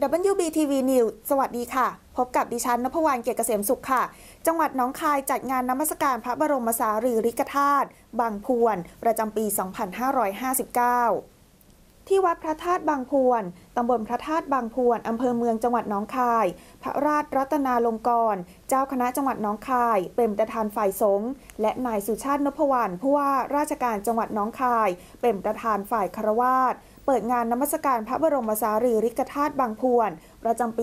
WBTV News สวัสดีค่ะพบกับดิฉันณภวรรณ เกียรติเกษมสุขค่ะจังหวัดหนองคายจัดงานนมัสการพระบรมสารีริกธาตุบางพวนประจำปี 2559 ที่วัดพระธาตุบางพวนตำบลพระธาตุบางพวนอำเภอเมืองจังหวัดหนองคายพระราชรัตนาลงกรณ์เจ้าคณะจังหวัดหนองคายเป็นประธานฝ่ายสงฆ์และนายสุชาติ นพวรรณผู้ว่าราชการจังหวัดหนองคายเป็นประธานฝ่ายฆราวาสเปิดงานนมัสการพระบรมสารีริกธาตุบางพวนประจำปี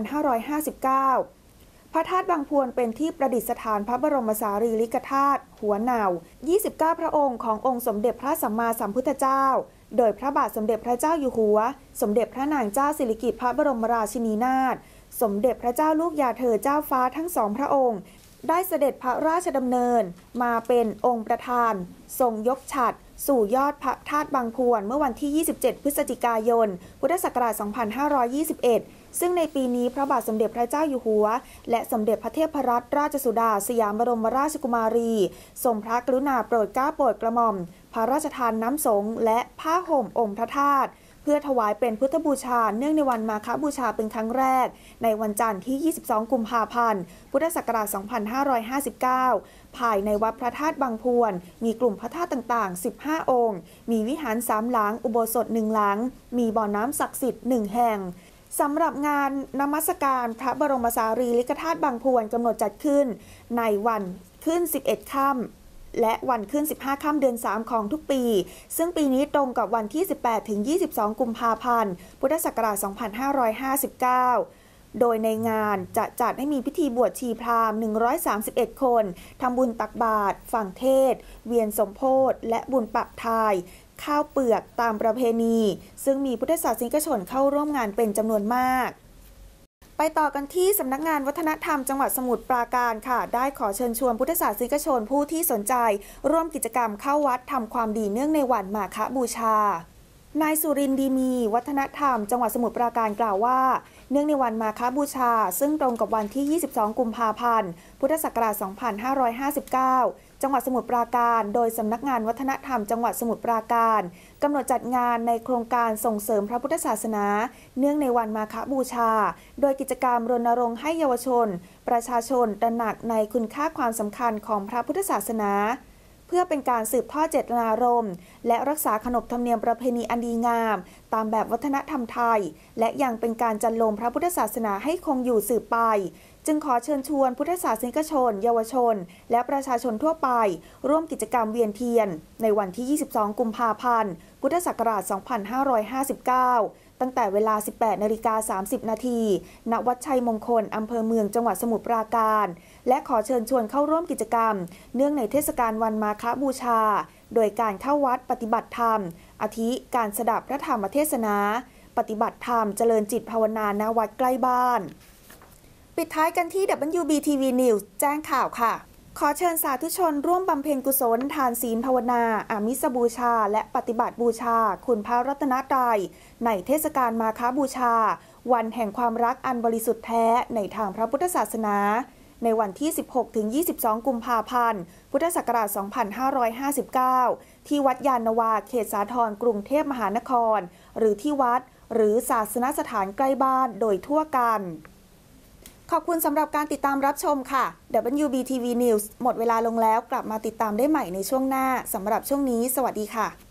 2559 พระธาตุบางพวนเป็นที่ประดิษฐานพระบรมสารีริกธาตุหัวเหนา29 พระองค์ขององค์สมเด็จพระสัมมาสัมพุทธเจ้าโดยพระบาทสมเด็จพระเจ้าอยู่หัวสมเด็จพระนางเจ้าสิริกิติ์พระบรมราชินีนาถสมเด็จพระเจ้าลูกยาเธอเจ้าฟ้าทั้งสองพระองค์ได้เสด็จพระราชดำเนินมาเป็นองค์ประธานทรงยกฉัตรสู่ยอดพระธาตุบางพวนเมื่อวันที่ 27 พฤศจิกายน พุทธศักราช 2521 ซึ่งในปีนี้พระบาทสมเด็จพระเจ้าอยู่หัวและสมเด็จพระเทพรัตนราชสุดาสยามบรมราชกุมารีทรงพระกรุณาโปรดเกล้าโปรดกระหม่อมพระราชทานน้ำสงฆ์และผ้าห่มองค์พระธาตุเพื่อถวายเป็นพุทธบูชาเนื่องในวันมาฆบูชาเป็นครั้งแรกในวันจันทร์ที่ 22 กุมภาพันธ์ พุทธศักราช 2559 ภายในวัดพระธาตุบางพวนมีกลุ่มพระธาตุต่างๆ 15 องค์มีวิหาร3 หลังอุโบสถ1 หลังมีบ่อน้ำศักดิ์สิทธิ์1 แห่งสำหรับงานนมัสการพระบรมสารีริกธาตุบางพวนกำหนดจัดขึ้นในวันขึ้น 11 ค่ำและวันขึ้น 15 ค่ำเดือน 3 ของทุกปีซึ่งปีนี้ตรงกับวันที่ 18-22 กุมภาพันธ์ พุทธศักราช 2559 โดยในงานจะจัดให้มีพิธีบวชชีพราหมณ์ 131 คนทำบุญตักบาตรฟังเทศน์เวียนสมโภชและบุญปักทายข้าวเปลือกตามประเพณีซึ่งมีพุทธศาสนิกชนเข้าร่วมงานเป็นจำนวนมากไปต่อกันที่สำนักงานวัฒนธรรมจังหวัดสมุทรปราการค่ะได้ขอเชิญชวนพุทธศาสนิกชนผู้ที่สนใจร่วมกิจกรรมเข้าวัดทำความดีเนื่องในวันมาฆบูชานายสุรินทร์ดีมีวัฒนธรรมจังหวัดสมุทรปราการกล่าวว่าเนื่องในวันมาฆบูชาซึ่งตรงกับวันที่ 22 กุมภาพันธ์ พุทธศักราช 2559 จังหวัดสมุทรปราการโดยสำนักงานวัฒนธรรมจังหวัดสมุทรปราการกำหนดจัดงานในโครงการส่งเสริมพระพุทธศาสนาเนื่องในวันมาฆบูชาโดยกิจกรรมรณรงค์ให้เยาวชนประชาชนตระหนักในคุณค่าความสำคัญของพระพุทธศาสนาเพื่อเป็นการสืบทอดเจตนารมณ์และรักษาขนบธรรมเนียมประเพณีอันดีงามตามแบบวัฒนธรรมไทยและยังเป็นการจันโลมพระพุทธศาสนาให้คงอยู่สืบไปจึงขอเชิญชวนพุทธศาสนิกชนเยาวชนและประชาชนทั่วไปร่วมกิจกรรมเวียนเทียนในวันที่ 22 กุมภาพันธ์ พุทธศักราช 2559 ตั้งแต่เวลา 18:30 น.ณ วัดชัยมงคลอำเภอเมืองจังหวัดสมุทรปราการและขอเชิญชวนเข้าร่วมกิจกรรมเนื่องในเทศกาลวันมาฆบูชาโดยการเข้าวัดปฏิบัติธรรมอาทิการสดับพระธรรมเทศนาปฏิบัติธรรมเจริญจิตภาวนาณวัดใกล้บ้านปิดท้ายกันที่ WBTV News แจ้งข่าวค่ะขอเชิญสาธุชนร่วมบำเพ็ญกุศลทานศีลภาวนาอามิสบูชาและปฏิบัติบูชาคุณพระรัตนตรัยในเทศกาลมาฆบูชาวันแห่งความรักอันบริสุทธิ์แท้ในทางพระพุทธศาสนาในวันที่ 16-22 กุมภาพันธ์ พุทธศักราช 2559 ที่วัดยานนาวาเขตสาทรกรุงเทพมหานครหรือที่วัดหรือศาสนสถานใกล้บ้านโดยทั่วกันขอบคุณสำหรับการติดตามรับชมค่ะ WBTV News หมดเวลาลงแล้วกลับมาติดตามได้ใหม่ในช่วงหน้าสำหรับช่วงนี้สวัสดีค่ะ